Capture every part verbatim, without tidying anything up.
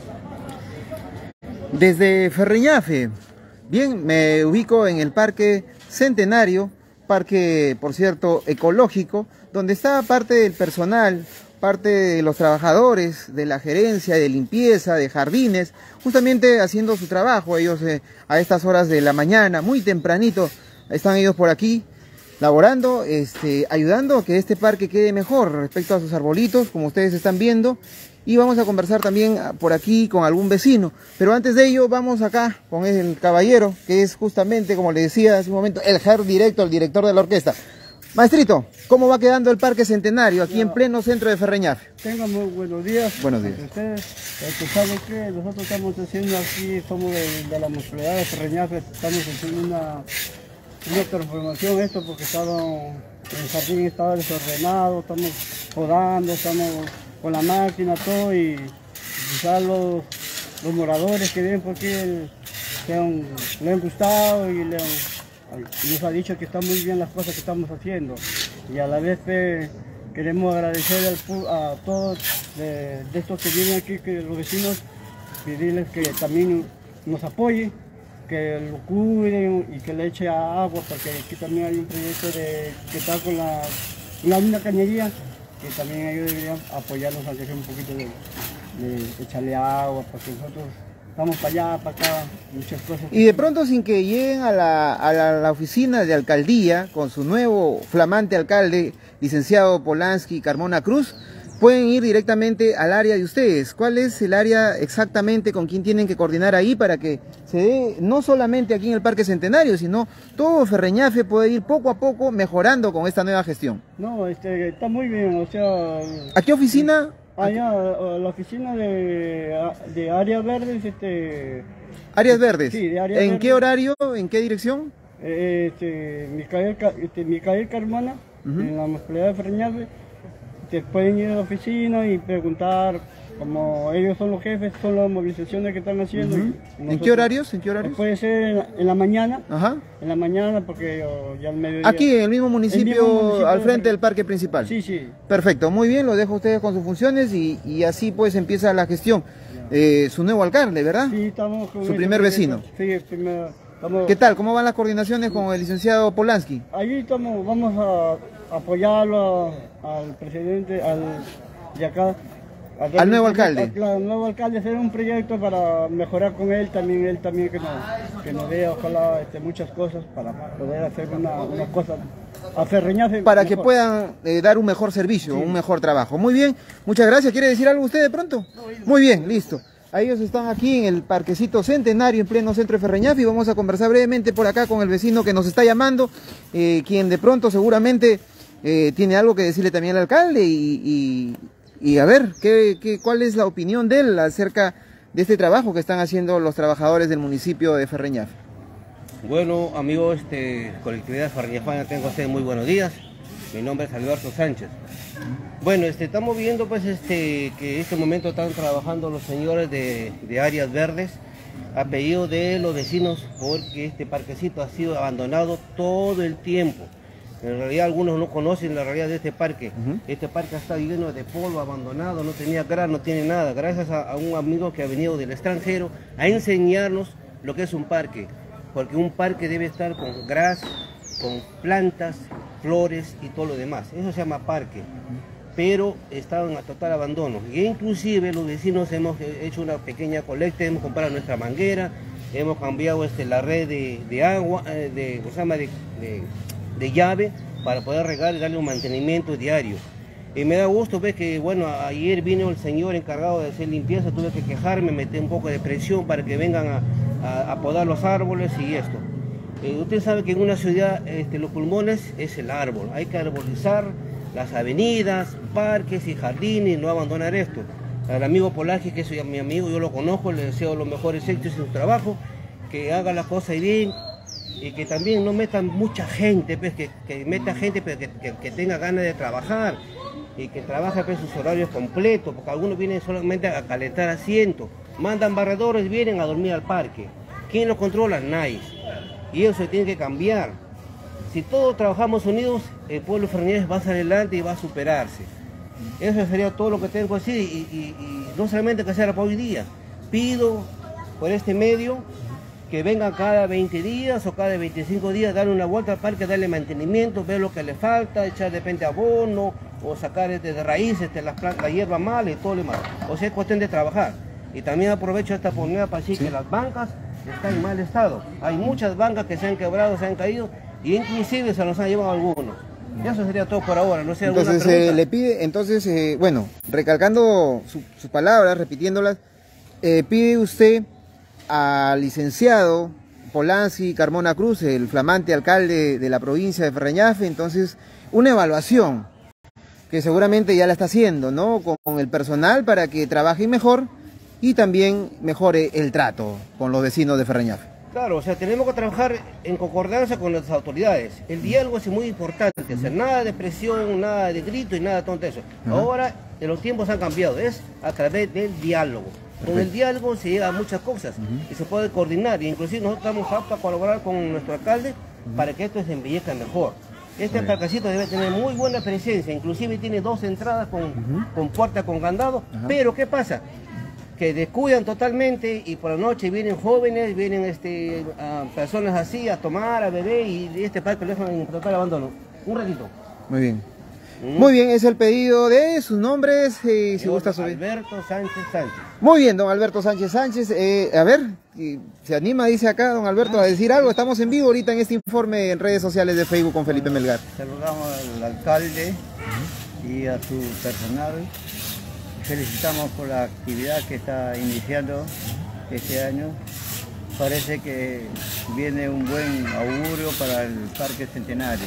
Desde Ferreñafe, bien, me ubico en el Parque Centenario, parque, por cierto, ecológico, donde está parte del personal, parte de los trabajadores, de la gerencia, de limpieza, de jardines, justamente haciendo su trabajo. Ellos eh, a estas horas de la mañana, muy tempranito, están ellos por aquí, laborando, este, ayudando a que este parque quede mejor respecto a sus arbolitos, como ustedes están viendo. Y vamos a conversar también por aquí con algún vecino. Pero antes de ello, vamos acá con el caballero, que es justamente, como le decía hace un momento, el jefe directo, el director de la orquesta. Maestrito, ¿cómo va quedando el Parque Centenario aquí ya, en pleno centro de Ferreñafe? Tengan muy buenos días. Buenos días. Ustedes, este, ¿saben qué? Nosotros estamos haciendo aquí, somos de, de la municipalidad de Ferreñafe, estamos haciendo una, una transformación esto porque estaba, el jardín estaba desordenado, estamos podando, estamos con la máquina, todo, y quizás los, los moradores que vienen por aquí el, le, han, le han gustado y le han, nos ha dicho que están muy bien las cosas que estamos haciendo. Y a la vez eh, queremos agradecer al, a todos de, de estos que vienen aquí, que los vecinos, pedirles que también nos apoyen, que lo cuiden y que le eche agua, porque aquí también hay un proyecto de, que está con la, la una cañería, que también ellos deberían apoyarnos a hacer un poquito de, de echarle agua, porque nosotros estamos para allá, para acá, muchas cosas. Y de pronto, sin que lleguen a la, a la, a la oficina de alcaldía con su nuevo flamante alcalde, licenciado Polanski Carmona Cruz, pueden ir directamente al área de ustedes. ¿Cuál es el área exactamente con quién tienen que coordinar ahí para que se dé, no solamente aquí en el Parque Centenario, sino todo Ferreñafe puede ir poco a poco mejorando con esta nueva gestión? No, este, está muy bien, o sea... ¿A qué oficina? Allá, la oficina de, de Áreas Verdes, este... ¿Áreas Verdes? Sí, de Áreas ¿En Verdes. qué horario? ¿En qué dirección? Este, Micael, este, Micael Carmona, uh-huh. En la municipalidad de Ferreñafe. Te pueden ir a la oficina y preguntar, como ellos son los jefes, son las movilizaciones que están haciendo. Uh-huh. ¿En qué horarios? ¿En qué horarios? Puede ser en la, en la mañana. Ajá. En la mañana, porque oh, ya al mediodía. Aquí, en el mismo municipio, el mismo municipio al frente de... del parque principal. Sí, sí. Perfecto, muy bien, lo dejo a ustedes con sus funciones y, y así pues empieza la gestión. Eh, su nuevo alcalde, ¿verdad? Sí, estamos con su primer vecino. Sí, el primer. Estamos... ¿Qué tal? ¿Cómo van las coordinaciones con el licenciado Polanski? Allí estamos, vamos a apoyarlo al presidente, al de acá. Al, al nuevo alcalde. Al, al nuevo alcalde, hacer un proyecto para mejorar con él también, él también que nos, que nos dé, ojalá, este, muchas cosas para poder hacer una, una cosa a Ferreñafe. Para mejor. que puedan eh, dar un mejor servicio, sí. Un mejor trabajo. Muy bien, muchas gracias. ¿Quiere decir algo usted de pronto? No, muy bien, listo. Ellos están aquí en el Parquecito Centenario, en pleno centro de Ferreñafe, y vamos a conversar brevemente por acá con el vecino que nos está llamando, eh, quien de pronto seguramente eh, tiene algo que decirle también al alcalde y... y Y a ver, ¿qué, qué, ¿cuál es la opinión de él acerca de este trabajo que están haciendo los trabajadores del municipio de Ferreñafe? Bueno, amigos, este, colectividad ferreñafana, tengo a ustedes muy buenos días. Mi nombre es Alberto Sánchez. Bueno, este, estamos viendo pues este, que en este momento están trabajando los señores de, de Áreas Verdes a pedido de los vecinos, porque este parquecito ha sido abandonado todo el tiempo. En realidad algunos no conocen la realidad de este parque. Uh-huh. Este parque está lleno de polvo, abandonado, no tenía gras, no tiene nada. Gracias a, a un amigo que ha venido del extranjero a enseñarnos lo que es un parque. Porque un parque debe estar con gras, con plantas, flores y todo lo demás. Eso se llama parque. Pero estaban a total abandono. Y inclusive los vecinos hemos hecho una pequeña colecta, hemos comprado nuestra manguera, hemos cambiado este, la red de, de agua, de, ¿cómo se llama? de, de de llave para poder regar y darle un mantenimiento diario. Y me da gusto ver que, bueno, ayer vino el señor encargado de hacer limpieza, tuve que quejarme, meter un poco de presión para que vengan a, a, a podar los árboles y esto. Eh, usted sabe que en una ciudad este, los pulmones es el árbol, hay que arbolizar las avenidas, parques y jardines, no abandonar esto. Al amigo Polanski, que es mi amigo, yo lo conozco, le deseo los mejores éxitos en su trabajo, que haga las cosas bien, y que también no metan mucha gente, pues, que, que meta gente pero que, que, que tenga ganas de trabajar y que trabaje pues, sus horarios completos, porque algunos vienen solamente a calentar asientos, mandan barredores, vienen a dormir al parque. ¿Quién los controla? Nadie. Y eso se tiene que cambiar. Si todos trabajamos unidos, el pueblo ferreñafe va a salir adelante y va a superarse. Eso sería todo lo que tengo que decir, y, y, y no solamente que sea para hoy día, pido por este medio que vengan cada veinte días o cada veinticinco días, darle una vuelta al parque, darle mantenimiento, ver lo que le falta, echar de repente abono o sacar desde raíces de las plantas, la hierba mala y todo lo demás. O sea, es cuestión de trabajar. Y también aprovecho esta oportunidad para decir, ¿sí?, que las bancas están en mal estado. Hay muchas bancas que se han quebrado, se han caído y inclusive se nos han llevado algunos. Eso sería todo por ahora, no sé, alguna Entonces pregunta. eh, le pide, entonces, eh, bueno, recalcando su, sus palabras, repitiéndolas, eh, pide usted al licenciado Polanski Carmona Cruz, el flamante alcalde de la provincia de Ferreñafe, entonces una evaluación que seguramente ya la está haciendo, ¿no?, con el personal para que trabaje mejor y también mejore el trato con los vecinos de Ferreñafe. Claro, o sea, tenemos que trabajar en concordancia con las autoridades. El diálogo es muy importante, o sea, nada de presión, nada de grito y nada de todo eso. Uh-huh. Ahora los tiempos han cambiado, es a través del diálogo. Perfecto. Con el diálogo se llega a muchas cosas, uh-huh, y se puede coordinar, y inclusive nosotros estamos aptos a colaborar con nuestro alcalde, uh-huh, para que esto se embellezca mejor. Este parquecito debe tener muy buena presencia, inclusive tiene dos entradas con, uh-huh, con puerta con candado, uh-huh, pero ¿qué pasa? Que descuidan totalmente y por la noche vienen jóvenes, vienen este, uh, personas así a tomar, a beber y este parque lo dejan en total abandono. Un ratito. Muy bien. ¿Mm? Muy bien, es el pedido de sus nombres, eh, si gusta subir. Alberto Sánchez Sánchez. Muy bien, don Alberto Sánchez Sánchez. Eh, a ver, se anima, dice acá don Alberto, a decir algo. Estamos en vivo ahorita en este informe en redes sociales de Facebook con Felipe Melgar. Saludamos al alcalde y a su personal. Felicitamos por la actividad que está iniciando este año. Parece que viene un buen augurio para el Parque Centenario.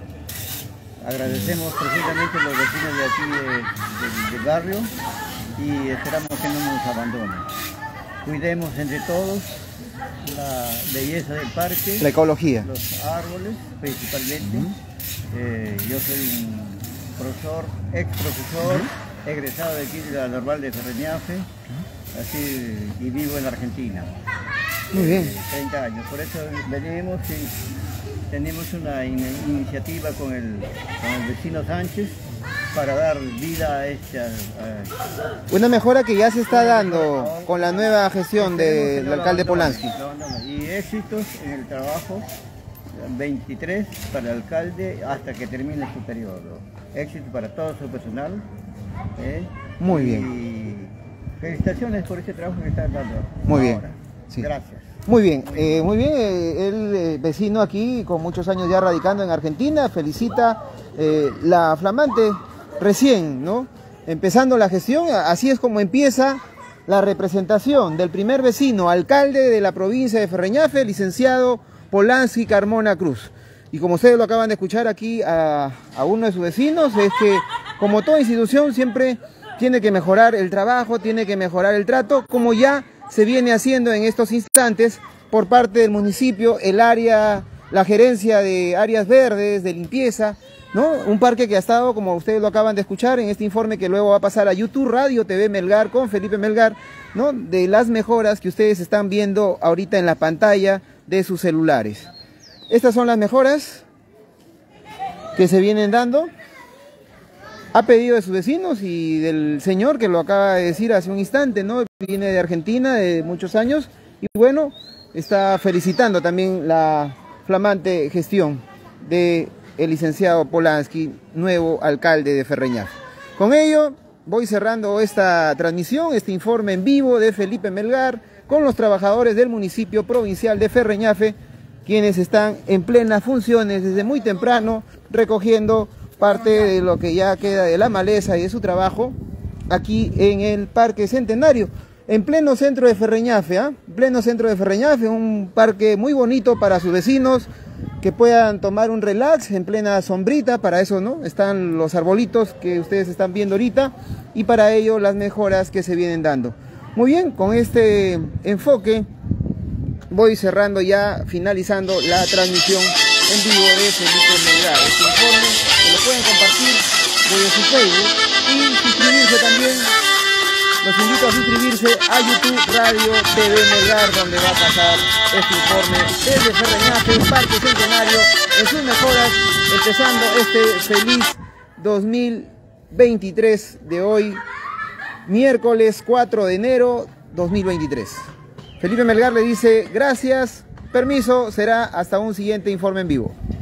Agradecemos precisamente a los vecinos de aquí de, de, del barrio y esperamos que no nos abandonen. Cuidemos entre todos la belleza del parque, la ecología, los árboles principalmente. Uh-huh. eh, yo soy un profesor, ex profesor, uh-huh, egresado de aquí de la Normal de Ferreñafe, uh-huh, así, y vivo en Argentina. Muy bien. Eh, treinta años, por eso venimos y tenemos una in iniciativa con el, con el vecino Sánchez para dar vida a esta... A... Una mejora que ya se está dando con la nueva gestión del de alcalde Polanski. No, no, no. Y éxitos en el trabajo, veintitrés para el alcalde hasta que termine su periodo. Éxito para todo su personal. ¿eh? Muy y bien. Felicitaciones por este trabajo que están dando. Muy bien. Ahora. Sí. Gracias. Muy bien, eh, muy bien, eh, el eh, vecino aquí con muchos años ya radicando en Argentina, felicita eh, la flamante recién, ¿no? Empezando la gestión, así es como empieza la representación del primer vecino, alcalde de la provincia de Ferreñafe, licenciado Polanski Carmona Cruz. Y como ustedes lo acaban de escuchar aquí a, a uno de sus vecinos, es que como toda institución siempre tiene que mejorar el trabajo, tiene que mejorar el trato, como ya se viene haciendo en estos instantes por parte del municipio, el área, la gerencia de áreas verdes, de limpieza, ¿no? Un parque que ha estado, como ustedes lo acaban de escuchar, en este informe que luego va a pasar a YouTube Radio T V Melgar con Felipe Melgar, ¿no? De las mejoras que ustedes están viendo ahorita en la pantalla de sus celulares. Estas son las mejoras que se vienen dando a pedido de sus vecinos y del señor que lo acaba de decir hace un instante, ¿no? Viene de Argentina de muchos años y bueno, está felicitando también la flamante gestión de el licenciado Polanski, nuevo alcalde de Ferreñafe. Con ello voy cerrando esta transmisión, este informe en vivo de Felipe Melgar con los trabajadores del municipio provincial de Ferreñafe, quienes están en plenas funciones desde muy temprano recogiendo parte de lo que ya queda de la maleza y de su trabajo aquí en el Parque Centenario, en pleno centro de Ferreñafe, ¿eh? pleno centro de Ferreñafe, un parque muy bonito para sus vecinos que puedan tomar un relax en plena sombrita. Para eso, ¿no? Están los arbolitos que ustedes están viendo ahorita y para ello las mejoras que se vienen dando. Muy bien, con este enfoque voy cerrando ya, finalizando la transmisión en vivo de Felipe Melgar. Este informe que lo pueden compartir desde su Facebook y suscribirse también. Los invito a suscribirse a YouTube Radio T V Melgar, donde va a pasar este informe desde Ferreñafe, Parque Centenario, en sus mejoras, empezando este feliz dos mil veintitrés de hoy, miércoles cuatro de enero dos mil veintitrés. Felipe Melgar le dice gracias, permiso, será hasta un siguiente informe en vivo.